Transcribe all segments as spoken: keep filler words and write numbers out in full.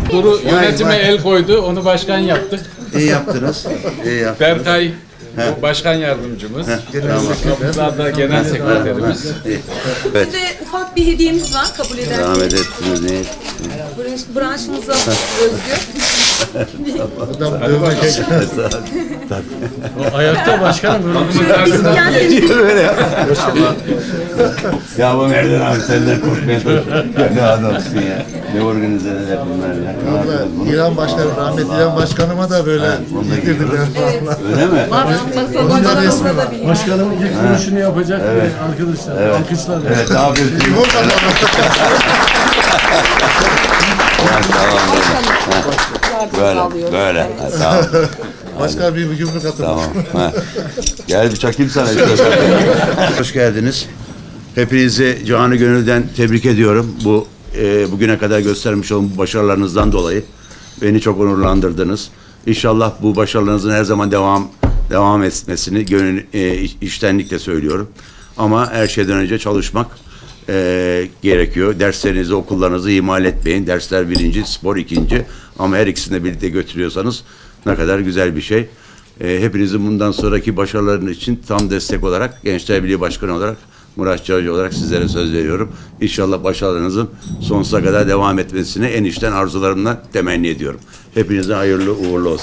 Duru yönetime el koydu, onu başkan yaptık. İyi yaptınız. İyi yaptınız. Berkay başkan yardımcımız. Ramazan da genel sekreterimiz. Evet. Size ufak bir hediyemiz var, kabul Devam ederseniz. ettiniz. Ne? Branş, branşımıza özgü. Ayakta başkanım Böyle ya. Ya bu nereden abi senden korkmaya çalışıyorum. Ne adamsın ya. Ne organizeler bunlar ya. Abla, İlhan Başkanım, rahmetli İlhan Başkanıma da böyle getirdiler. Öyle mi? Onun da resmi var. başkanım ilk konuşunu yapacak arkadaşlar. Evet. Alkışlar. Evet, ne yapıyorsun? Böyle, böyle. Ha, tamam. Başka bir yumruk atın. Tamam. Ha. Gel bir çakayım sana. Hoş geldiniz. Hepinizi canı gönülden tebrik ediyorum. Bu e, bugüne kadar göstermiş olduğum başarılarınızdan dolayı beni çok onurlandırdınız. İnşallah bu başarılarınızın her zaman devam devam etmesini gönül e, içtenlikle söylüyorum. Ama her şeyden önce çalışmak e, gerekiyor. Derslerinizi, okullarınızı ihmal etmeyin. Dersler birinci, spor ikinci. Ama her ikisini de birlikte götürüyorsanız ne kadar güzel bir şey. E, hepinizin bundan sonraki başarılarınız için tam destek olarak, Gençler Birliği Başkanı olarak, Murat Çağcı olarak sizlere söz veriyorum. İnşallah başarılarınızın sonsuza kadar devam etmesini en içten arzularımla temenni ediyorum. Hepinize hayırlı uğurlu olsun.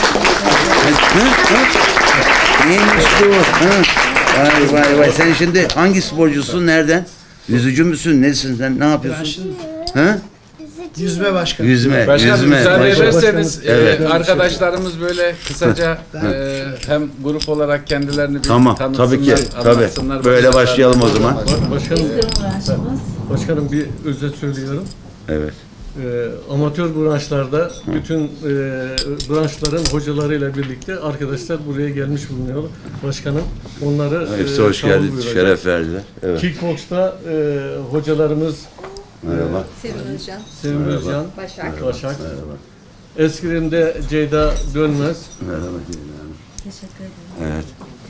Neymiş bu? Vay vay vay. Sen şimdi hangi sporcusun? Nereden? Yüzücü müsün? Nesin sen? Ne yapıyorsun? Ha? Yüzme başkanı. Yüzme. Başkanım yüzme. müsaade Başkanım. ederseniz Evet. e, arkadaşlarımız böyle kısaca e, hem grup olarak kendilerini bir Tamam. tanıtsınlar, Tabii ki. Tabii. anlatsınlar. Böyle başlayalım o zaman. Başkanım, başkanım bir özet söylüyorum. Evet. Ee, amatör branşlarda bütün e, branşların hocalarıyla birlikte arkadaşlar buraya gelmiş bulunuyor. Başkanım onları Hepsi e, hoş kabul geldi. buyuracak. Şeref verdiler. Evet. Kickbox'ta e, hocalarımız Merhaba. Sevin Özcan. Sevim Özcan, Başak. Başak. Eskrim'de Ceyda Dönmez. Merhaba. Teşekkür ederim. Evet.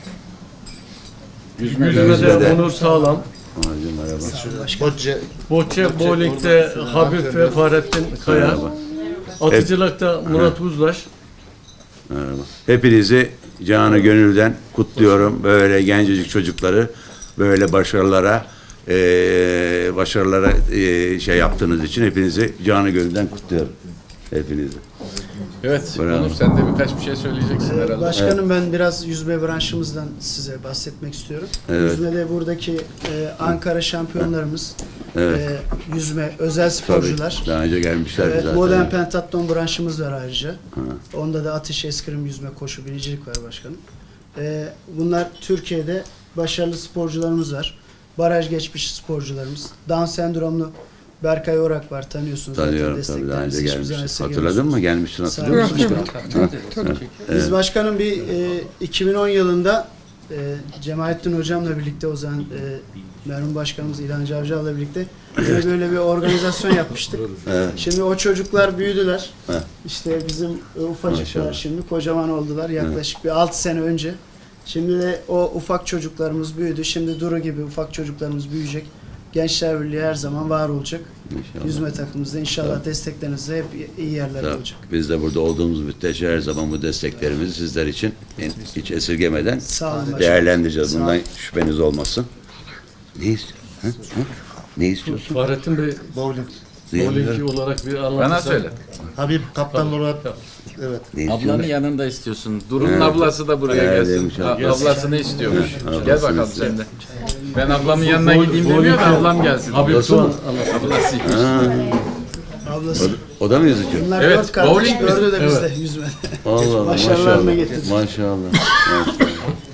Yüzmede Onur Sağlam. Hacı merhaba. Bocce. Bocce Bowling'de Habib ve Fahrettin Kaya. Merhaba. Atıcılıkta Murat Uzlaş. Merhaba. Hepinizi canı gönülden kutluyorum. Böyle gencecik çocukları böyle başarılara eee başarılara eee, şey yaptığınız için hepinizi canı gönülden kutluyorum. Hepinizi. Evet, Bravo. Onur sen de birkaç bir şey söyleyeceksin herhalde. Başkanım ben biraz yüzme branşımızdan size bahsetmek istiyorum. Evet. Yüzmede buradaki e, Ankara şampiyonlarımız, Evet. e, yüzme özel sporcular. Tabii. Daha önce gelmişler Evet, zaten. modern pentatlon branşımız var ayrıca. Onda da atış, eskrim, yüzme, koşu, binicilik var başkanım. E, bunlar Türkiye'de başarılı sporcularımız var. Baraj geçmiş sporcularımız. Down sendromlu Berkay Orak var, tanıyorsunuz. Tanıyorum zaten, tabii, daha önce desteklerinizi hiçbir zaman gelmiştir. esirgemiyorsunuz. Hatırladın mı? Gelmiştin, Sağ hatırlıyor olun musun? başkanım. Biz başkanım bir e, iki bin on yılında e, Cemalettin hocamla birlikte, o zaman e, merhum başkanımız İlhan Cavcav'la birlikte yine böyle bir organizasyon yapmıştık. Evet. Şimdi o çocuklar büyüdüler. Evet. İşte bizim e, ufacıklar Maşallah. şimdi kocaman oldular yaklaşık bir altı sene önce. Şimdi de o ufak çocuklarımız büyüdü. Şimdi Duru gibi ufak çocuklarımız büyüyecek. Gençler Birliği her zaman var olacak. İnşallah. Yüzme takımımızda inşallah desteklerinizle hep iyi yerlerde Tabii. olacak. Biz de burada olduğumuz müddetçe her zaman bu desteklerimizi sizler için en- hiç esirgemeden Sağ olun başkanım. değerlendireceğiz. Sağ Bundan olun. şüpheniz olmasın. Ne istiyorsun? Ha? Ha? Ne istiyorsun? Fahrettin Bey Bowling. bowlingçi olarak bir anlatırsa. Bana söyle. Habib Kaptan Murat. Evet. Ne Ablanın istiyorsun? yanında istiyorsun. Duru'nun Evet. ablası da buraya Evet, gelsin. demiş A- abi. ablasını istiyormuş. Evet, Gel ablasını bakalım istiyor. sen de. Ben ablamın yanına Bol- gideyim bol- demiyor da bol- ablam gelsin. Habib Ablası Doğan mı? anlatır. Ablasıymış. Ha, Ablası. o, o da mı yüzücü? Bunlar Evet, dört kardeş bowling mi? gördü de Evet. bizde yüzmede. Allah Allah, Başarılarını maşallah. getirdi. Maşallah. Maşallah.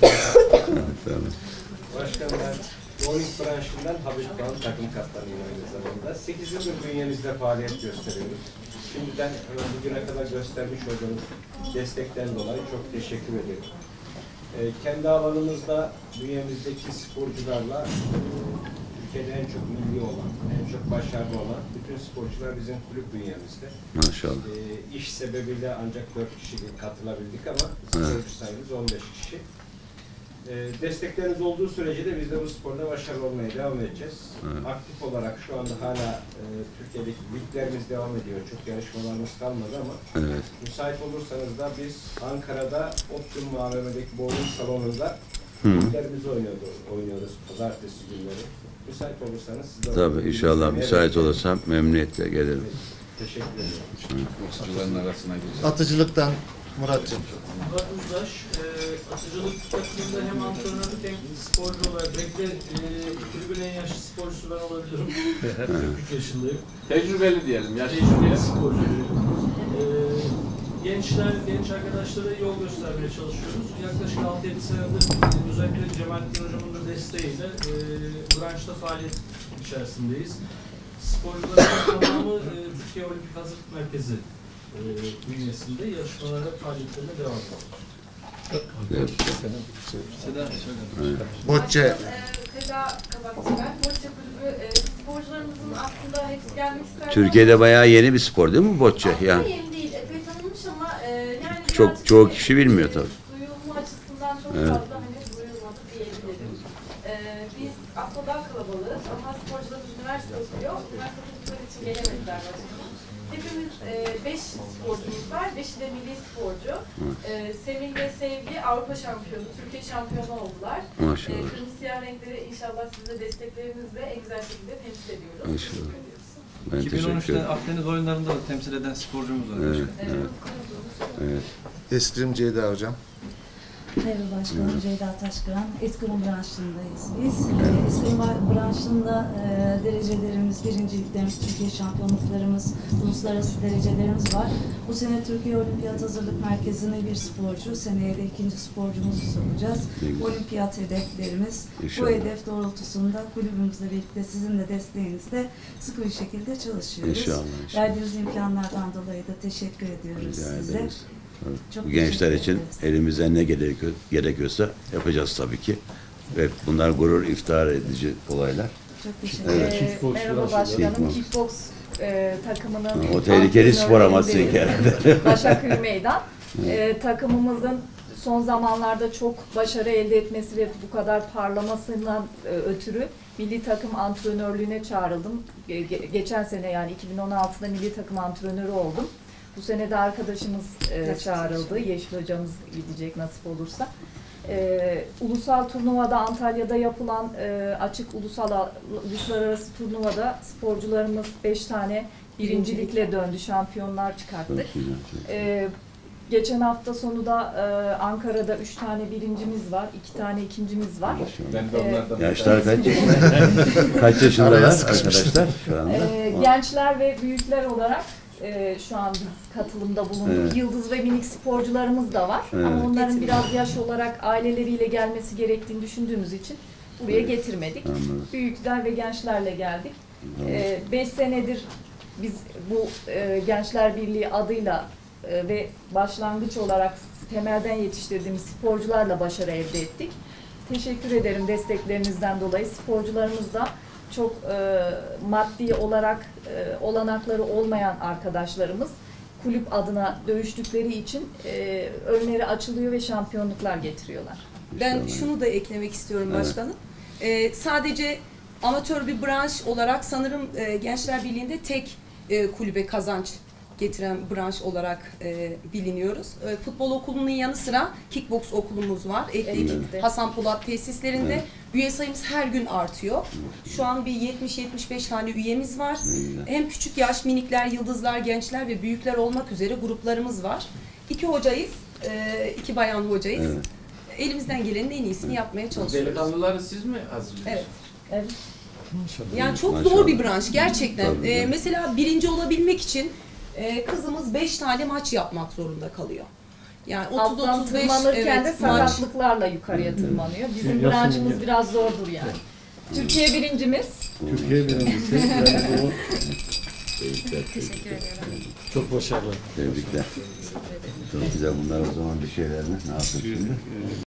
Başkanım ben bowling branşından Habib Doğan takım kaptanıyım aynı zamanda. sekiz yıldır bünyemizde faaliyet gösteriyoruz. Şimdiden bugüne kadar göstermiş olduğunuz destekten dolayı çok teşekkür ederim. Ee, kendi alanımızda bünyemizdeki sporcularla Türkiye'de en çok milli olan, en çok başarılı olan bütün sporcular bizim kulüp bünyemizde. Maşallah. Ee, iş sebebiyle ancak dört kişi katılabildik ama sporcu sayımız on beş kişi. E, destekleriniz olduğu sürece de biz de bu sporda başarılı olmaya devam edeceğiz. Evet. Aktif olarak şu anda hala e, Türkiye'deki liglerimiz devam ediyor. Çok yarışmalarımız kalmadı ama Evet. müsait olursanız da biz Ankara'da Optimum A V M'deki bowling salonunda Hı. liglerimizi oynuyordu, oynuyoruz pazartesi günleri. Müsait olursanız siz de Tabii inşallah müsait olursam memnuniyetle gelirim. Teşekkür ederim. Boksçuların arasına gireceğiz. Atıcılıktan Muratcığım. Murat Uzdaş, e, atıcılık takımında hem antrenörlük hem sporcu olarak belki de e, kulübün en yaşlı sporcusu ben olabilirim. kırk üç yaşındayım. Tecrübeli diyelim, yaşlı Tecrübeli diyelim. sporcuyum. E, gençler, genç arkadaşlara yol göstermeye çalışıyoruz. Yaklaşık altı yedi senedir e, özellikle Cemalettin Hocam'ın da desteğiyle e, branşta faaliyet içerisindeyiz. Sporcuların tamamı e, Türkiye Olimpik Hazırlık Merkezi e, bünyesinde yarışmalara faaliyetlerine devam ediyor. Bocce. Seda Kabakçı ben. Bocce Kulübü e, sporcularımızın aslında hepsi gelmek ister. Türkiye'de bayağı yeni bir spor değil mi bocce? Aslında Yani yeni değil. Epey tanınmış ama e, yani Çok- birazcık çoğu hani, kişi bilmiyor e, tabii. Duyulma açısından çok Evet. fazla hani duyulmadı diyebilirim. E, biz aslında daha kalabalığız ama sporcularımız üniversite okuyor. Üniversite okudukları için gelemediler başkanım. Hepimiz e, beş sporcumuz var. Beşi de milli sporcu. E, Semih ve Sevgi Avrupa şampiyonu, Türkiye şampiyonu oldular. Maşallah. E, kırmızı siyah renkleri inşallah siz de desteklerinizle en güzel şekilde temsil ediyoruz. İnşallah. Teşekkür ediyoruz. ben iki bin on teşekkür üçte ederim. Akdeniz oyunlarında da temsil eden sporcumuz var. Evet, Evet. evet, evet. Eskrim Ceyda hocam. Merhaba Başkanım, Ceyda Taşkıran. Eskrim branşındayız biz. Ee, Eskrim branşında e, derecelerimiz, birinciliklerimiz, Türkiye şampiyonluklarımız, uluslararası derecelerimiz var. Bu sene Türkiye Olimpiyat Hazırlık Merkezi'ne bir sporcu, seneye de ikinci sporcumuzu sokacağız. Ne güzel. Olimpiyat hedeflerimiz. İnşallah. Bu hedef doğrultusunda kulübümüzle birlikte sizin de desteğinizle sıkı bir şekilde çalışıyoruz. İnşallah, inşallah. Verdiğiniz imkanlardan dolayı da teşekkür ediyoruz Rica size. ederiz. Çok Bu gençler teşekkür için ederiz. elimizden ne gerekiyor, gerekiyorsa yapacağız tabii ki. Ve bunlar gurur, iftihar edici olaylar. Çok teşekkür Evet. ederim. Kickbox Merhaba branşı da. başkanım. Kickbox. Kickbox e, takımının O tehlikeli spor ama antrenörüyüm. sizinki. Başakköy Meydan. E, takımımızın son zamanlarda çok başarı elde etmesi ve bu kadar parlamasından e, ötürü milli takım antrenörlüğüne çağrıldım. Ge- ge- geçen sene yani iki bin on altıda milli takım antrenörü oldum. Bu sene de arkadaşımız e, çağrıldı. Yeşil hocamız gidecek nasip olursa. Ee, ulusal turnuvada Antalya'da yapılan e, açık ulusal uluslararası turnuvada sporcularımız beş tane birincilikle döndü, şampiyonlar çıkarttık. Çok güzel, çok güzel. Ee, geçen hafta sonu da e, Ankara'da üç tane birincimiz var, iki tane ikincimiz var. Ben de onlardan bir Yaşlar tanesi. kaç yaşında? Kaç yaşındalar Araya sıkışmış. arkadaşlar şu anda? Ee, gençler ve büyükler olarak e, şu an biz katılımda bulunduk. Evet. Yıldız ve minik sporcularımız da var. Evet. Ama onların biraz yaş olarak aileleriyle gelmesi gerektiğini düşündüğümüz için buraya Evet. getirmedik. Anladım. Büyükler ve gençlerle geldik. Tamam. Beş senedir biz bu e, Gençler Birliği adıyla e, ve başlangıç olarak temelden yetiştirdiğimiz sporcularla başarı elde ettik. Teşekkür ederim desteklerinizden dolayı. Sporcularımız da çok e, maddi olarak e, olanakları olmayan arkadaşlarımız kulüp adına dövüştükleri için e, önleri açılıyor ve şampiyonluklar getiriyorlar. Ben İnşallah. şunu da eklemek istiyorum Evet. başkanım. Ee, sadece amatör bir branş olarak sanırım e, Gençler Birliği'nde tek e, kulübe kazanç getiren branş olarak e, biliniyoruz. E, futbol okulunun yanı sıra kickbox okulumuz var. Etlik Evet. Hasan Polat tesislerinde. Evet. Üye sayımız her gün artıyor. Şu an bir yetmiş yetmiş beş tane üyemiz var. Ne güzel. Hem küçük yaş minikler, yıldızlar, gençler ve büyükler olmak üzere gruplarımız var. İki hocayız, e, iki bayan hocayız. Evet. Elimizden gelenin en iyisini yapmaya çalışıyoruz. Delikanlıları siz mi hazırlıyorsunuz? Evet. Evet. Yani çok Maşallah. zor bir branş gerçekten. Tabii, Ee, tabii. mesela birinci olabilmek için e, kızımız beş tane maç yapmak zorunda kalıyor. Yani otuz Alttan otuz beş tırmanırken de evet, maç. sakatlıklar yukarıya tırmanıyor. Bizim Yasemin branşımız ya. biraz zordur yani. Türkiye birincimiz. Türkiye birincisi. Yani bu Teşekkür ederim. çok başarılı. Tebrikler. Çok güzel bunlar o zaman bir şeyler mi? Ne yapıyorsun şimdi?